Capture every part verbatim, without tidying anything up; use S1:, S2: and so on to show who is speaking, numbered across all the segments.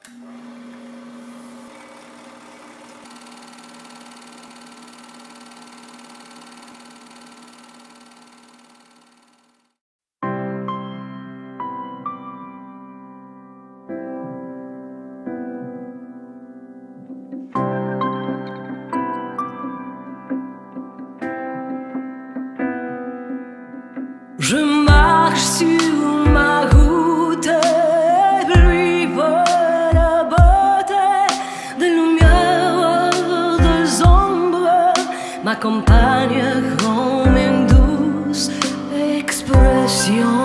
S1: Je marche sur ma route, pluie pour la beauté des lumières, des ombres, m'accompagne comme une douce expression.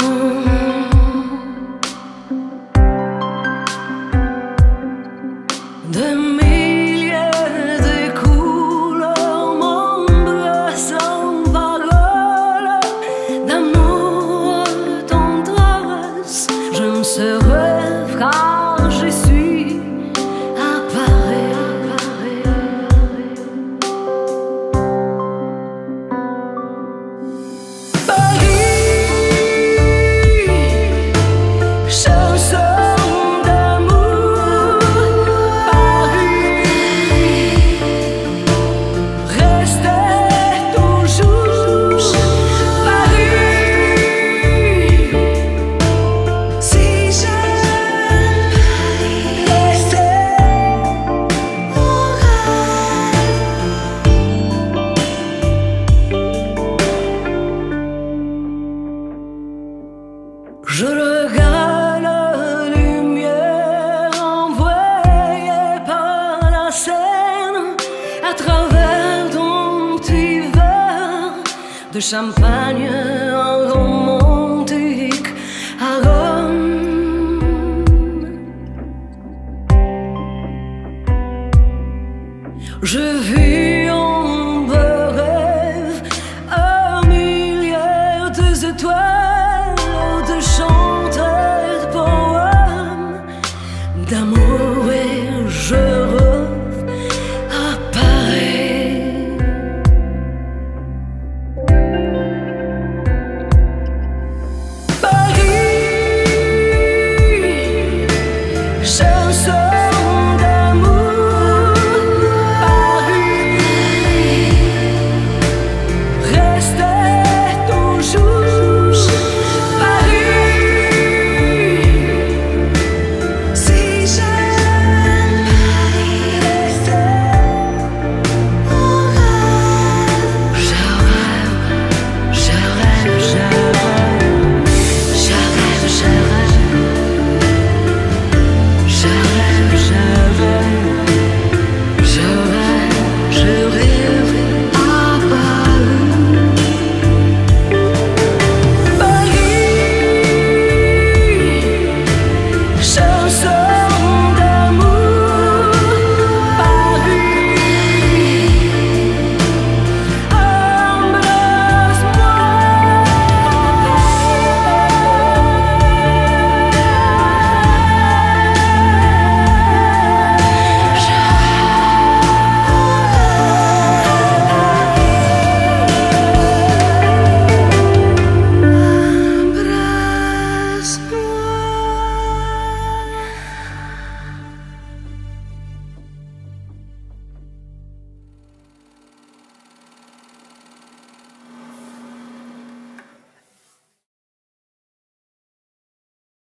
S1: Des milliers de couleurs m'embrassent en paroles d'amour, tendresse. Je me serai car je suis à Paris, à Paris. Paris, chanson d'amour. Paris, restez toujours. Paris, si j'aime rester au rêve. Je regarde la lumière envoyée par la Seine à travers ton petit verre de champagne en romantique arôme. Je vis en beau rêve un milliard d'étoiles.